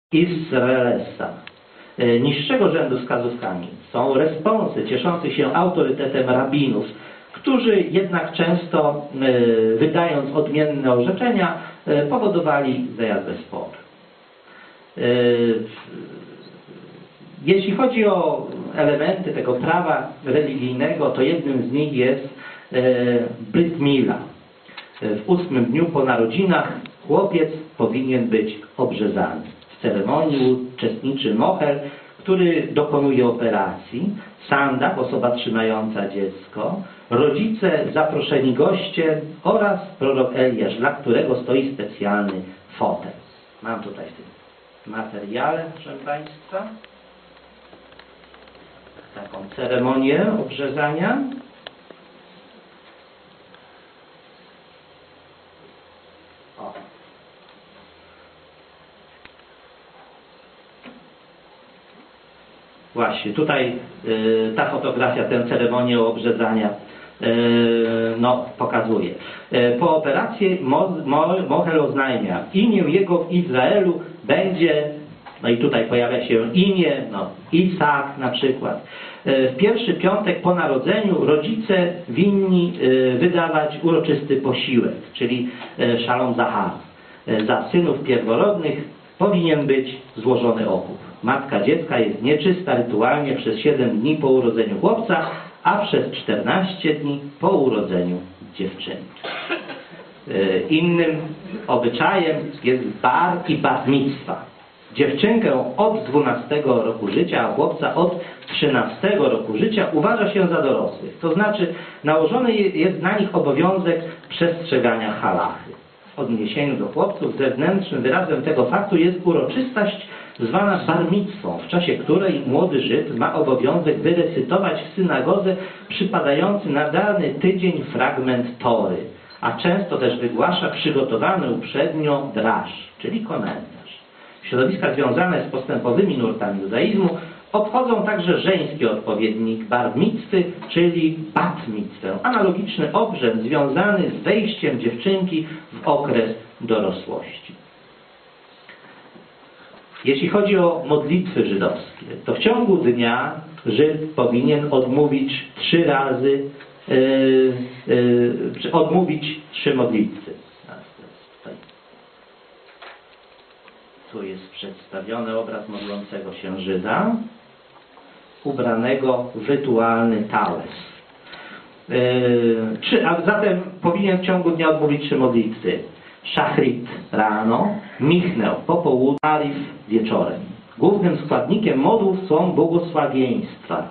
Israelesa. Niższego rzędu wskazówkami są responsy cieszących się autorytetem rabinów, którzy jednak często, wydając odmienne orzeczenia, powodowali zajazdę sporu. Jeśli chodzi o elementy tego prawa religijnego, to jednym z nich jest Brit Mila. W 8. dniu po narodzinach chłopiec powinien być obrzezany. W ceremonii uczestniczy moher, który dokonuje operacji, sandak, osoba trzymająca dziecko, rodzice, zaproszeni goście oraz prorok Eliasz, dla którego stoi specjalny fotel. Mam tutaj w tym materiale, proszę Państwa, taką ceremonię obrzezania. O. Właśnie, tutaj ta fotografia tę ceremonię obrzezania pokazuje. Po operacji moher oznajmia, imię jego w Izraelu będzie, no i tutaj pojawia się imię, Isak na przykład. W pierwszy piątek po narodzeniu rodzice winni wydawać uroczysty posiłek, czyli szalom zachar. Za synów pierworodnych powinien być złożony okup. Matka dziecka jest nieczysta rytualnie przez 7 dni po urodzeniu chłopca, a przez 14 dni po urodzeniu dziewczyny. Innym obyczajem jest bar i bat micwa. Dziewczynkę od 12 roku życia, a chłopca od 13 roku życia uważa się za dorosłych. To znaczy nałożony jest na nich obowiązek przestrzegania halachy. W odniesieniu do chłopców zewnętrznym wyrazem tego faktu jest uroczystość zwana bar micwą, w czasie której młody Żyd ma obowiązek wyrecytować w synagodze przypadający na dany tydzień fragment Tory, a często też wygłasza przygotowany uprzednio drasz, czyli komentarz. Środowiska związane z postępowymi nurtami judaizmu obchodzą także żeński odpowiednik bar micwy, czyli bat micwę, analogiczny obrzęd związany z wejściem dziewczynki w okres dorosłości. Jeśli chodzi o modlitwy żydowskie, to w ciągu dnia Żyd powinien odmówić 3 razy, odmówić 3 modlitwy. Tu jest przedstawiony obraz modlącego się Żyda, ubranego w rytualny tałes. A zatem powinien w ciągu dnia odmówić 3 modlitwy. Szachrit rano, Michnę po południu, Arif wieczorem. Głównym składnikiem modłów są błogosławieństwa.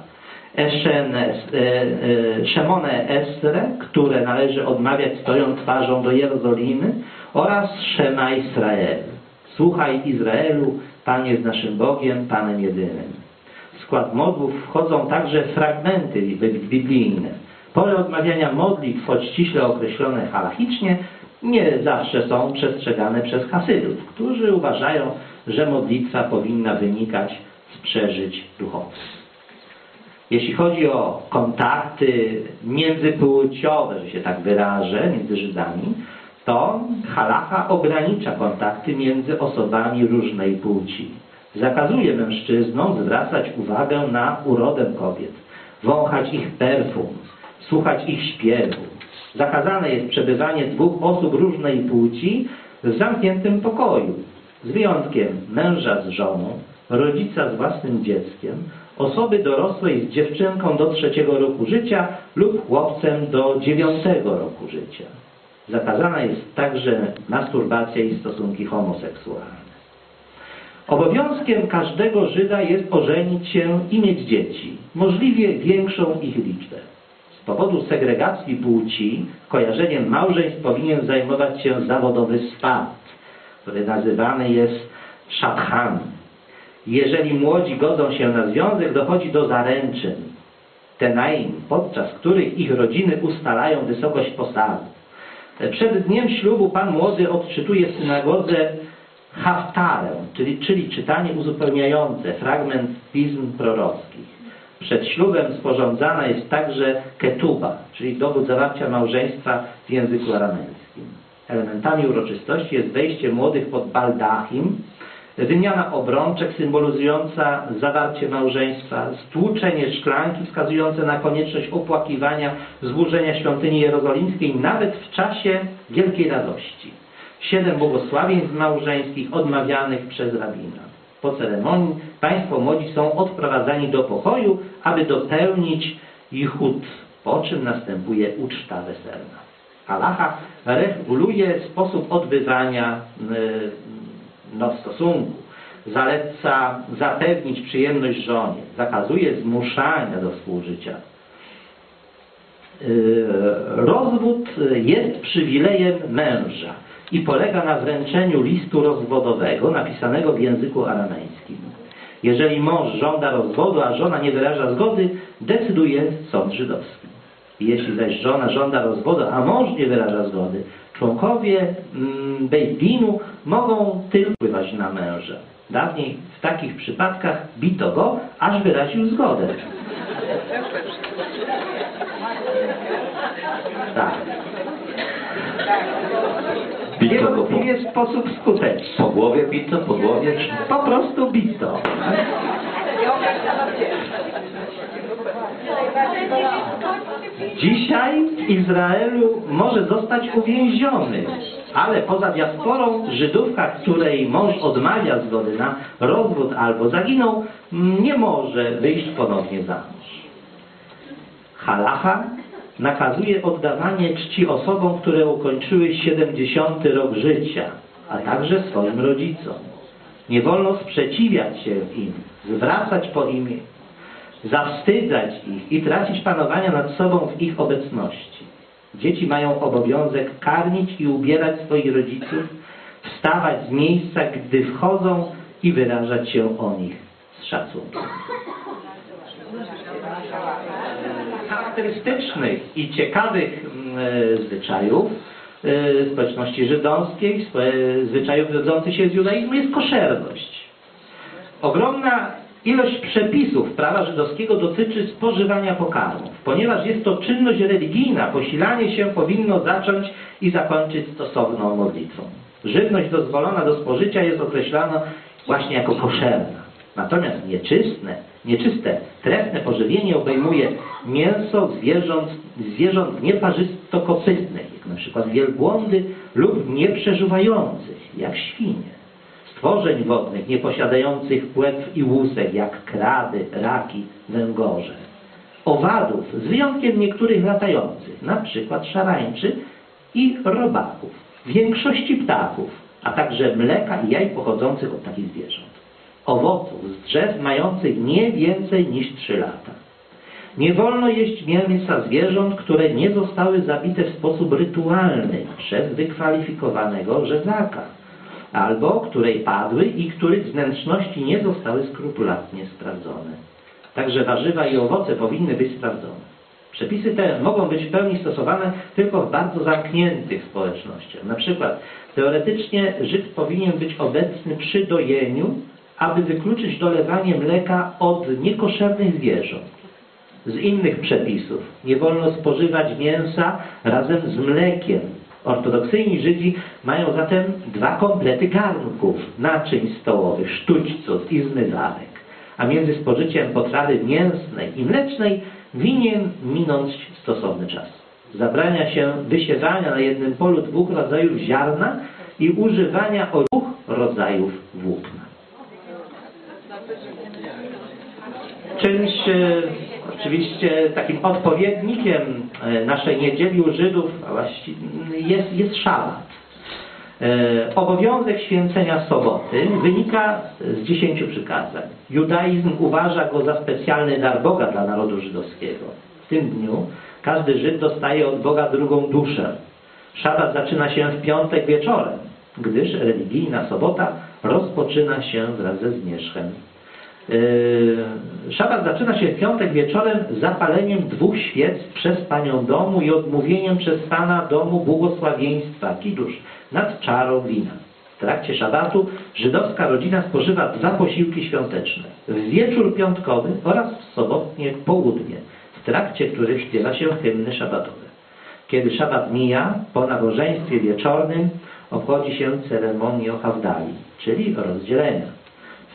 Szemone Esre, które należy odmawiać stojąc twarzą do Jerozolimy, oraz Szema Israel. Słuchaj Izraelu, Pan jest naszym Bogiem, Panem jedynym. W skład modłów wchodzą także fragmenty biblijne. Pory odmawiania modlitw, choć ściśle określone halachicznie, nie zawsze są przestrzegane przez Hasydów, którzy uważają, że modlitwa powinna wynikać z przeżyć duchowych. Jeśli chodzi o kontakty międzypłciowe, że się tak wyrażę, między Żydami, to halacha ogranicza kontakty między osobami różnej płci. Zakazuje mężczyznom zwracać uwagę na urodę kobiet, wąchać ich perfum, słuchać ich śpiewu. Zakazane jest przebywanie 2 osób różnej płci w zamkniętym pokoju, z wyjątkiem męża z żoną, rodzica z własnym dzieckiem, osoby dorosłej z dziewczynką do 3 roku życia lub chłopcem do 9 roku życia. Zakazana jest także masturbacja i stosunki homoseksualne. Obowiązkiem każdego Żyda jest ożenić się i mieć dzieci, możliwie większą ich liczbę. Z powodu segregacji płci kojarzeniem małżeństw powinien zajmować się zawodowy swat, który nazywany jest szadchan. Jeżeli młodzi godzą się na związek, dochodzi do zaręczyn, tenaim, podczas których ich rodziny ustalają wysokość posadu. Przed dniem ślubu pan młody odczytuje w synagodze haftarę, czyli czytanie uzupełniające, fragment pism prorockich. Przed ślubem sporządzana jest także ketuba, czyli dowód zawarcia małżeństwa w języku aramejskim. Elementami uroczystości jest wejście młodych pod baldachim wymiana obrączek symbolizująca zawarcie małżeństwa, stłuczenie szklanki wskazujące na konieczność opłakiwania zburzenia świątyni jerozolimskiej nawet w czasie wielkiej radości. 7 błogosławieństw małżeńskich odmawianych przez rabina. Po ceremonii państwo młodzi są odprowadzani do pokoju, aby dopełnić yichud, po czym następuje uczta weselna. Halacha reguluje sposób odbywania stosunku. Zaleca zapewnić przyjemność żonie. Zakazuje zmuszania do współżycia. Rozwód jest przywilejem męża i polega na wręczeniu listu rozwodowego napisanego w języku aramejskim. Jeżeli mąż żąda rozwodu, a żona nie wyraża zgody, decyduje sąd żydowski. Jeśli zaś żona żąda rozwodu, a mąż nie wyraża zgody, członkowie Beit Dinu mogą tylko wpływać na męża. Dawniej w takich przypadkach bito go, aż wyraził zgodę. Tak. Niewątpliwie w sposób skuteczny. Po głowie bito, po głowie? Po prostu bito. Dzisiaj w Izraelu może zostać uwięziony, ale poza diasporą Żydówka, której mąż odmawia zgody na rozwód albo zaginął, nie może wyjść ponownie za mąż. Halacha nakazuje oddawanie czci osobom, które ukończyły 70. rok życia, a także swoim rodzicom. Nie wolno sprzeciwiać się im, zwracać po imię, zawstydzać ich i tracić panowania nad sobą w ich obecności. Dzieci mają obowiązek karmić i ubierać swoich rodziców, wstawać z miejsca, gdy wchodzą i wyrażać się o nich z szacunkiem. Charakterystycznych i ciekawych zwyczajów społeczności żydowskiej, zwyczajów wywodzących się z judaizmu jest koszerność. Ogromna ilość przepisów prawa żydowskiego dotyczy spożywania pokarmów. Ponieważ jest to czynność religijna, posilanie się powinno zacząć i zakończyć stosowną modlitwą. Żywność dozwolona do spożycia jest określana właśnie jako koszerna. Natomiast nieczyste, trefne pożywienie obejmuje mięso zwierząt nieparzystokopytnych, jak na przykład wielbłądy lub nieprzeżuwających, jak świnie. Stworzeń wodnych nieposiadających płetw i łusek, jak kraby, raki, węgorze. Owadów, z wyjątkiem niektórych latających, na przykład szarańczy i robaków. Większości ptaków, a także mleka i jaj pochodzących od takich zwierząt. Owoców z drzew mających nie więcej niż 3 lata. Nie wolno jeść mięsa zwierząt, które nie zostały zabite w sposób rytualny przez wykwalifikowanego rzezaka, albo której padły i których wnętrzności nie zostały skrupulatnie sprawdzone. Także warzywa i owoce powinny być sprawdzone. Przepisy te mogą być w pełni stosowane tylko w bardzo zamkniętych społecznościach. Na przykład teoretycznie Żyd powinien być obecny przy dojeniu, aby wykluczyć dolewanie mleka od niekoszernych zwierząt. Z innych przepisów nie wolno spożywać mięsa razem z mlekiem. Ortodoksyjni Żydzi mają zatem 2 komplety garnków, naczyń stołowych, sztućców i zmywarek. A między spożyciem potrawy mięsnej i mlecznej winien minąć stosowny czas. Zabrania się wysiewania na jednym polu 2 rodzajów ziarna i używania 2 rodzajów włókna. Czymś oczywiście takim odpowiednikiem naszej niedzieli u Żydów jest szabat. Obowiązek święcenia soboty wynika z 10 przykazań. Judaizm uważa go za specjalny dar Boga dla narodu żydowskiego. W tym dniu każdy Żyd dostaje od Boga drugą duszę. Szabat zaczyna się w piątek wieczorem, gdyż religijna sobota rozpoczyna się wraz ze zmierzchem. Szabat zaczyna się w piątek wieczorem zapaleniem 2 świec przez panią domu i odmówieniem przez pana domu błogosławieństwa, kiddusz, nad czarą wina. W trakcie szabatu żydowska rodzina spożywa 2 posiłki świąteczne. W wieczór piątkowy oraz w sobotnie południe, w trakcie których śpiewa się hymny szabatowe. Kiedy szabat mija, po nabożeństwie wieczornym obchodzi się ceremonię Havdali, czyli rozdzielenia.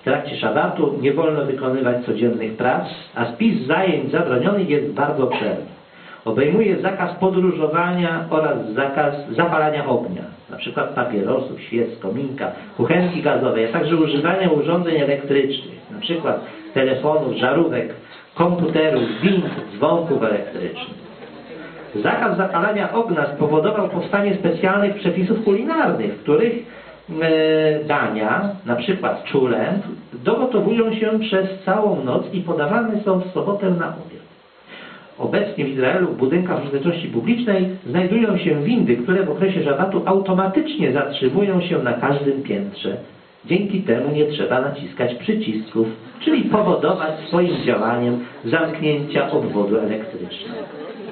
W trakcie szabatu nie wolno wykonywać codziennych prac, a spis zajęć zabronionych jest bardzo obszerny. Obejmuje zakaz podróżowania oraz zakaz zapalania ognia, na przykład papierosów, świec, kominka, kuchenki gazowej, a także używania urządzeń elektrycznych, na przykład telefonów, żarówek, komputerów, wind, dzwonków elektrycznych. Zakaz zapalania ognia spowodował powstanie specjalnych przepisów kulinarnych, w których dania, na przykład czule, dogotowują się przez całą noc i podawane są w sobotę na obiad. Obecnie w Izraelu w budynkach użyteczności publicznej znajdują się windy, które w okresie szabatu automatycznie zatrzymują się na każdym piętrze. Dzięki temu nie trzeba naciskać przycisków, czyli powodować swoim działaniem zamknięcia obwodu elektrycznego.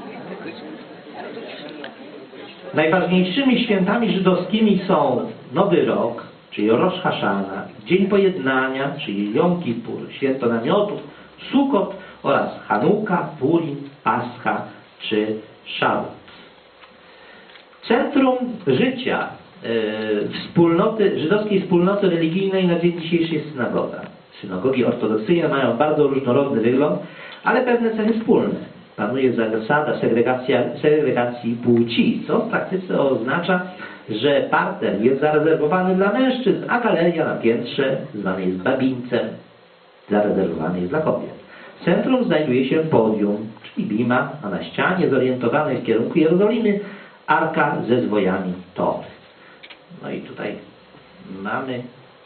Najważniejszymi świętami żydowskimi są Nowy Rok, czyli Rosh Hashana, Dzień Pojednania, czyli Jom Kippur, Święto Namiotów, Sukot oraz Chanuka, Purim, Pascha czy Szawat. Centrum życia żydowskiej wspólnoty religijnej na dzień dzisiejszy jest synagoga. Synagogi ortodoksyjne mają bardzo różnorodny wygląd, ale pewne cechy wspólne. Panuje zasada segregacji płci, co w praktyce oznacza, że parter jest zarezerwowany dla mężczyzn, a galeria na piętrze, zwana jest babińcem, zarezerwowany jest dla kobiet. W centrum znajduje się podium, czyli bima, a na ścianie zorientowanej w kierunku Jerozolimy arka ze zwojami Tory. No i tutaj mamy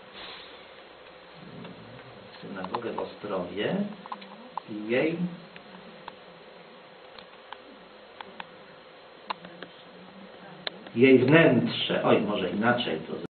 synagogę w Ostrowie i jej wnętrze, może inaczej to